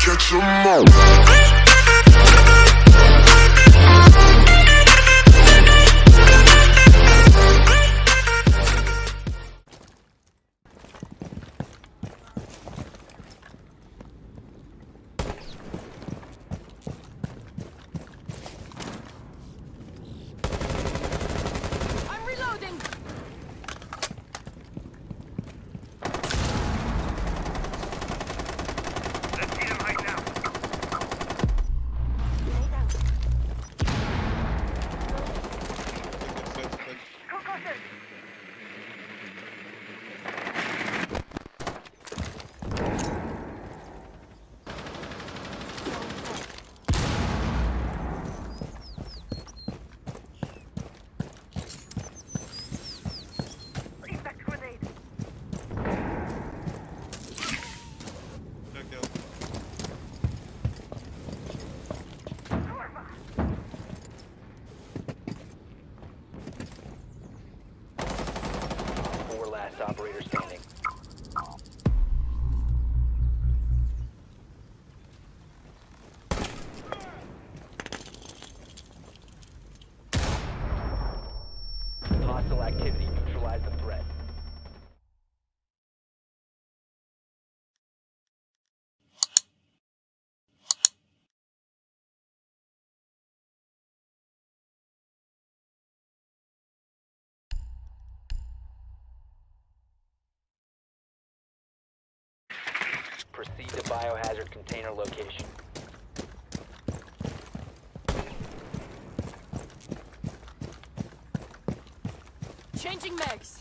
Catch 'em all. Operator standing. Hostile activity. Neutralize the threat. Proceed to biohazard container location. Changing mags.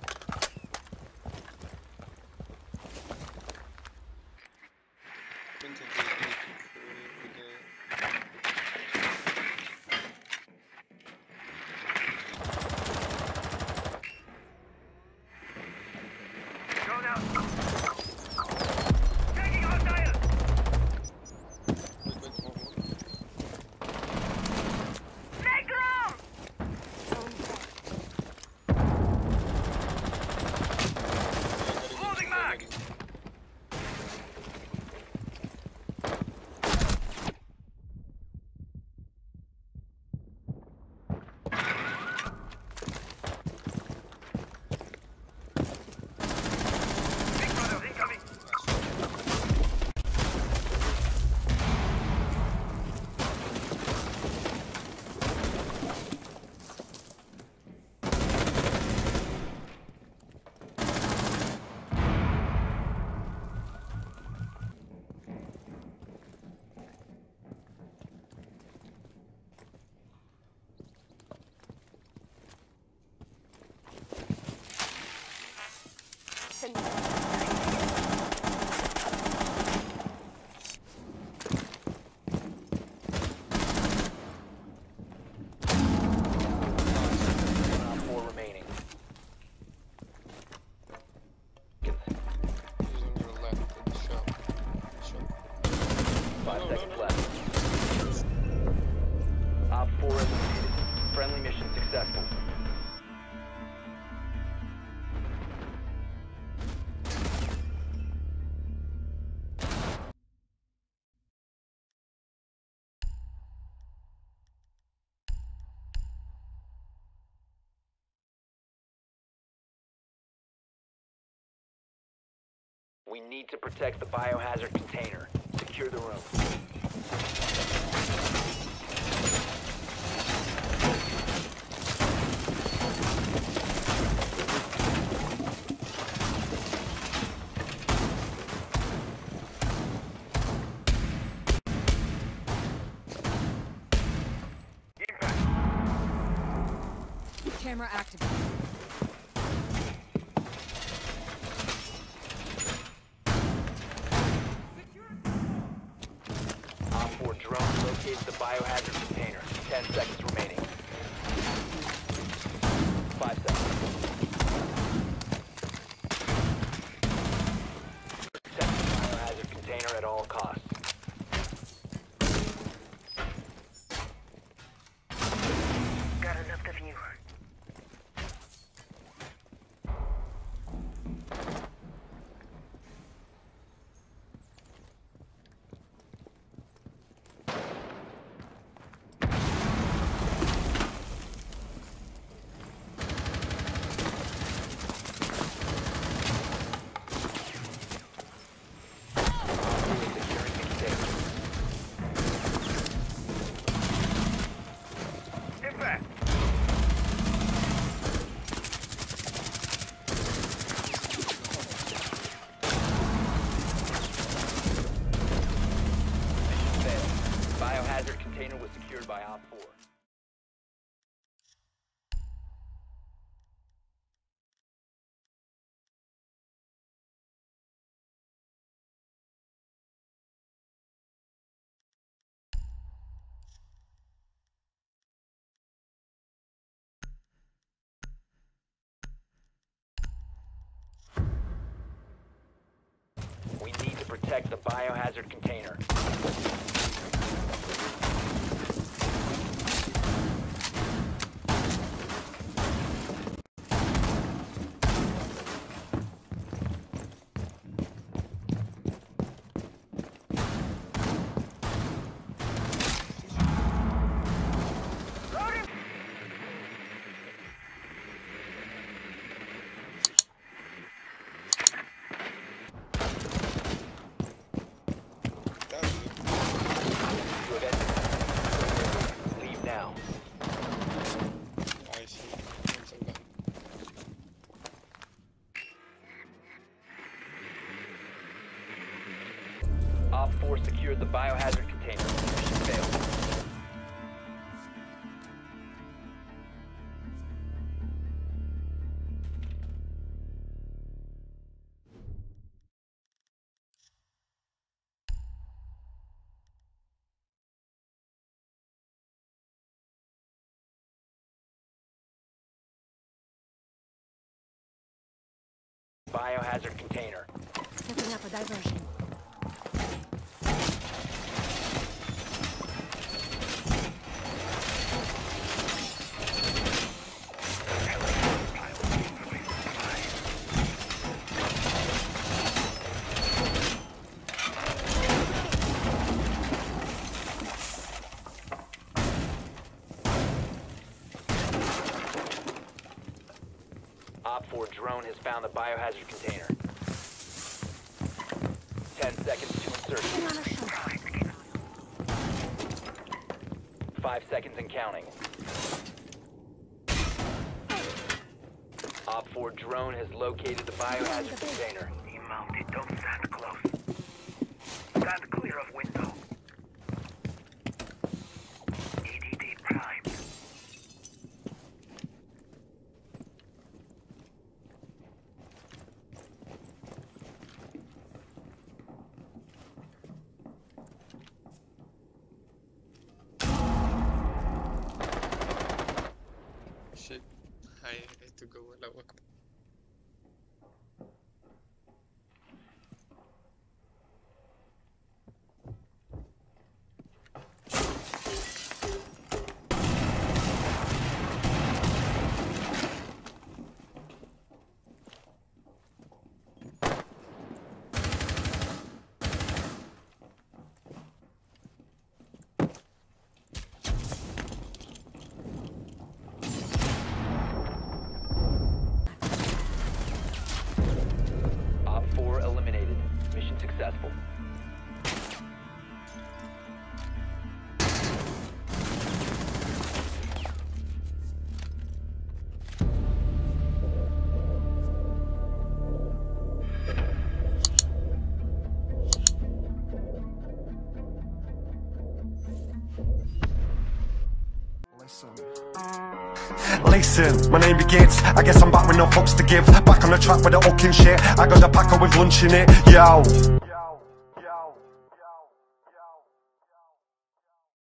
Friendly mission successful. We need to protect the biohazard container. Secure the room. Camera activated. Op 4 drone locates the biohazard container. 10 seconds remaining. 5 seconds. Protect the biohazard container at all costs. Got enough of you. container was secured by Op 4. We need to protect the biohazard container. You have entered. Leave now. I see. Something. Op 4 secured the biohazard container. Mission failed. Biohazard container. Setting up a diversion. Op 4 drone has found the biohazard container. 10 seconds to insertion. 5 seconds and counting. Op 4 drone has located the biohazard container. Be mounted. Don't stand close. Stand clear of window. EDD prime. Shit. I had to go allow Akbar. Op 4 eliminated. Mission successful. Listen, my name begins. I guess I'm back with no fucks to give. Back on the track with the hooking shit. I got the packer with lunch in it. Yo.